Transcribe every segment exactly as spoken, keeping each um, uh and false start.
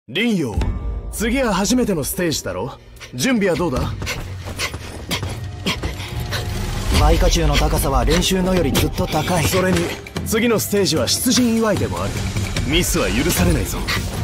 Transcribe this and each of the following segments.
林陽、次は初めてのステージだろ。準備はどうだ？ マイカチュウの高さは練習のよりずっと高い。 それに次のステージは出陣祝いでもある。ミスは許されないぞ。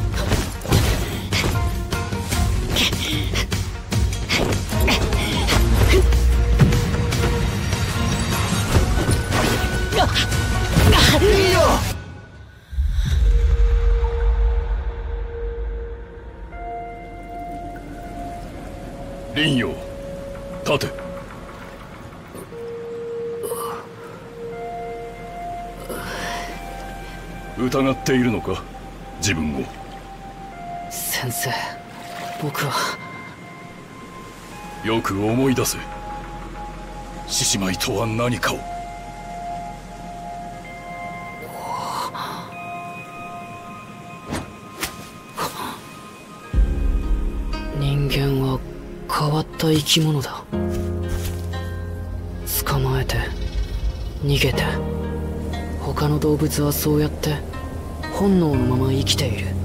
林陽、立て。疑っているのか、自分を。 先生、僕は。 よく思い出せ。獅子舞とは何かを。 人間は変わった生き物だ。捕まえて逃げて、他の動物はそうやって本能のまま生きている。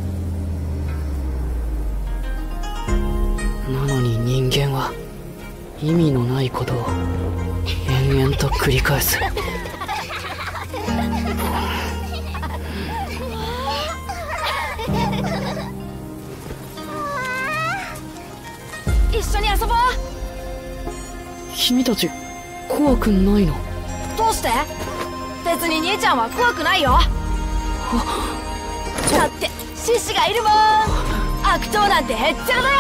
なのに人間は意味のないことを延々と繰り返す。 一緒に遊ぼう。 君たち怖くないの？ どうして？別に兄ちゃんは怖くないよ。だって獅子がいるもん。悪党なんてへっちゃらだよ。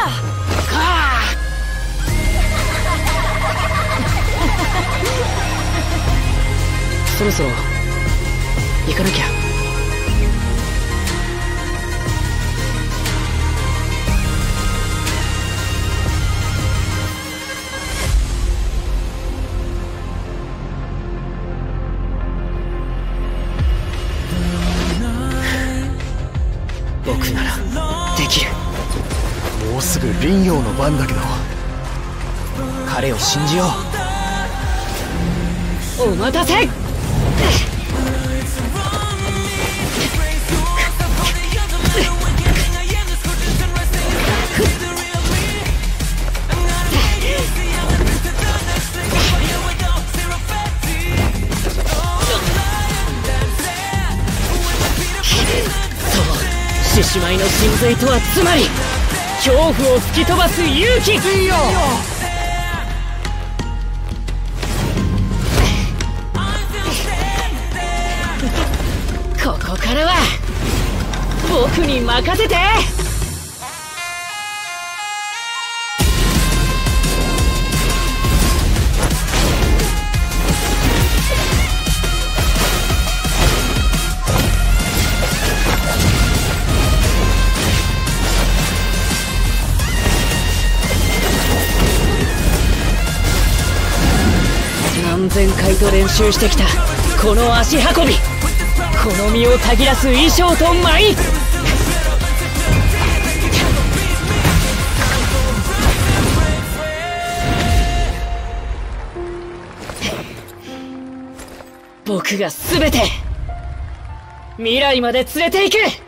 そろそろ行かなきゃ。僕ならできる。 もうすぐ林陽の番だけど、 彼を信じよう。お待たせ。獅子舞の神髄とはつまり恐怖を吹き飛ばす勇気。ここからは僕に任せて。何千回と練習してきたこの足運び、この身をたぎらす衣装と舞。僕が全て未来まで連れて行く。